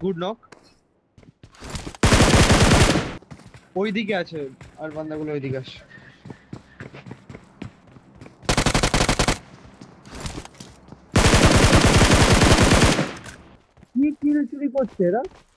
Good knock. ওইদিকে আছে, আর বান্দাগুলো ওইদিকে আসে। কি কিল চুরি করছে এরা?